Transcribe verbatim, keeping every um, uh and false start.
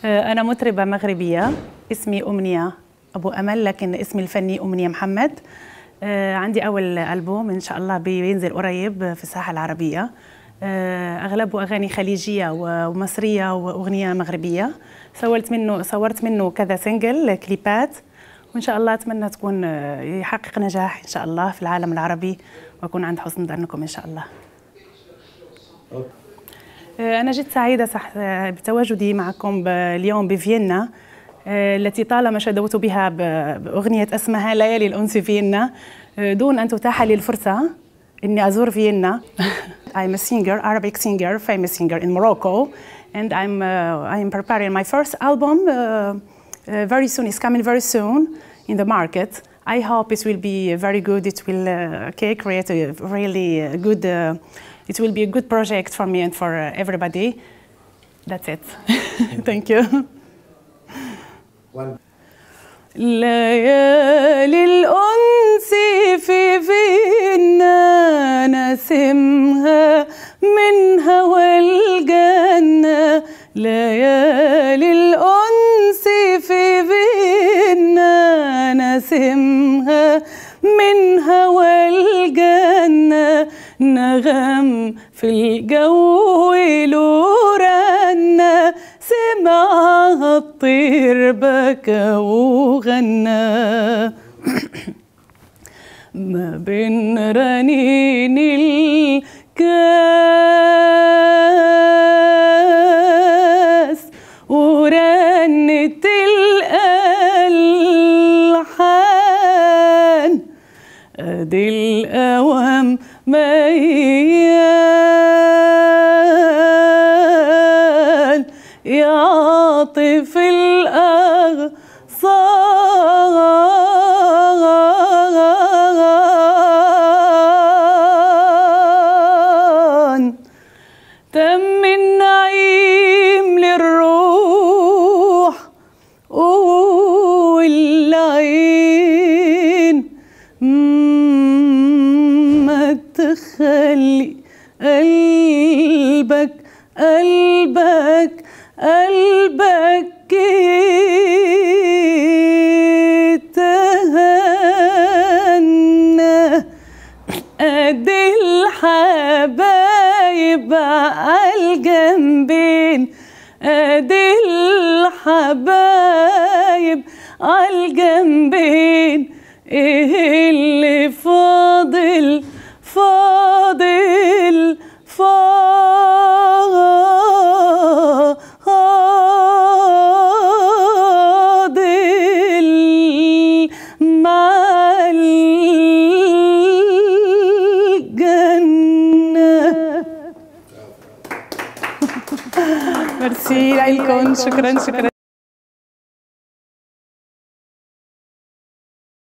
أنا مطربة مغربية، اسمي أمنية أبو أمل، لكن اسمي الفني أمنية محمد. عندي أول ألبوم إن شاء الله بينزل قريب في الساحة العربية. أغلبه أغاني خليجية ومصرية وأغنية مغربية. صورت منه صورت منه كذا سنجل كليبات، وإن شاء الله أتمنى تكون يحقق نجاح إن شاء الله في العالم العربي، وأكون عند حسن ظنكم إن شاء الله. أنا جد سعيدة بتواجدي معكم اليوم بفيينا، التي طالما شدوت بها بأغنية اسمها ليالي الأنس فيينا، دون أن تتاح لي الفرصة إني أزور فيينا. I'm a singer, Arabic singer, famous singer in Morocco, and I'm uh, I'm preparing my first album. Uh, uh, very soon, it's coming very soon in the market. I hope it will be very good. It will uh, okay, create a really good. Uh, it will be a good project for me and for uh, everybody. That's it. Thank you. One. ليالي الأنس في فيينا نسمها من هوى الجنة، ليالي الأنس في فيينا نسمها من هوى الجنة، نغم في الجو لورنا، سمعها الطير بكى وغنى، ما بين رنين الكاس ورنة الألحان، أدي الأوام ميال يعطف الأغصان، تم النعيم للروح والعين، ما تخلي قلبك قلبك قلبك يتهنى، ادي الحبايب عالجنبين، ادي الحبايب عالجنبين، ايه اللي فاضل فاضل فاضل مع الجنة. ميرسي لكم، شكرا شكرا.